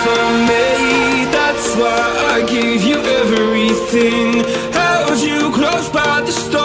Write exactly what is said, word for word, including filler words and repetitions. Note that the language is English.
for me. That's why I gave you everything. Held you close by the storm.